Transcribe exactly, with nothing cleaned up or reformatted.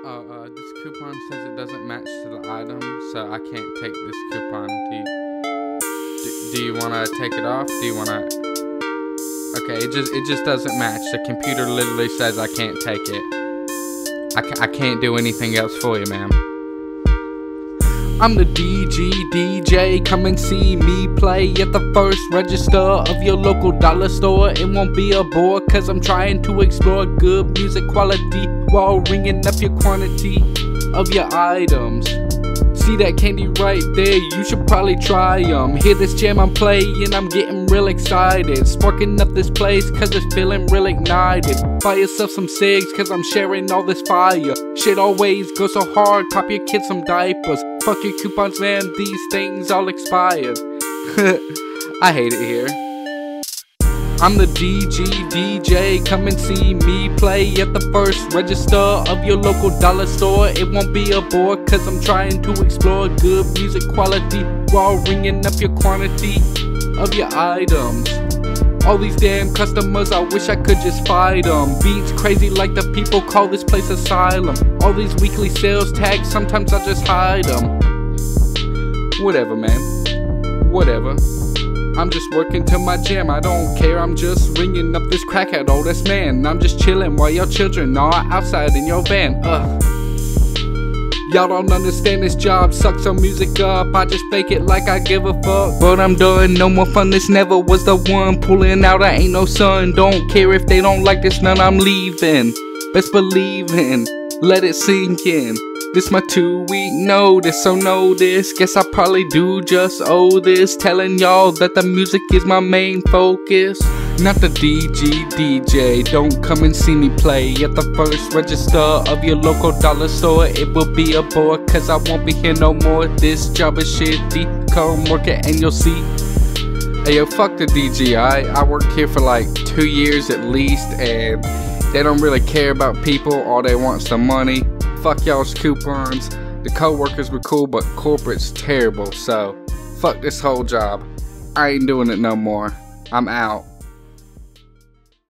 Oh, uh, this coupon says it doesn't match to the item, so I can't take this coupon. Do you, do, do you want to take it off? Do you want to? Okay, it just it just doesn't match. The computer literally says I can't take it. I, ca I can't do anything else for you, ma'am. I'm the D G D J, come and see me play at the first register of your local dollar store. It won't be a bore, cause I'm trying to explore good music quality while ringing up your quantity of your items. See that candy right there, you should probably try them. Hear this jam I'm playing, I'm getting real excited. Sparking up this place cause it's feeling real ignited. Buy yourself some cigs cause I'm sharing all this fire. Shit always goes so hard, cop your kids some diapers. Fuck your coupons, man, these things all expired. I hate it here. I'm the D G D J, come and see me play at the first register of your local dollar store. It won't be a bore cause I'm trying to explore good music quality while ringing up your quantity of your items. All these damn customers, I wish I could just fight them. Beats crazy like the people call this place asylum. All these weekly sales tags, sometimes I just hide them. Whatever, man, whatever. I'm just working to my jam, I don't care, I'm just ringing up this crackhead old ass man. I'm just chilling while your children are outside in your van. Ugh. Y'all don't understand, this job sucks, so music up. I just fake it like I give a fuck, but I'm done, no more fun, this never was the one. Pulling out, I ain't no son, don't care if they don't like this, none, I'm leaving. Best believing, let it sink in. This my two week notice, so notice. Guess I probably do just owe this, telling y'all that the music is my main focus. Not the D G D J, don't come and see me play at the first register of your local dollar store. It will be a bore cause I won't be here no more. This job is shitty, come work it and you'll see. Hey yo, fuck the D G, I, I worked here for like two years at least, and they don't really care about people, all they want's the money. Fuck y'all's coupons. The co-workers were cool, but corporate's terrible, so fuck this whole job. I ain't doing it no more. I'm out.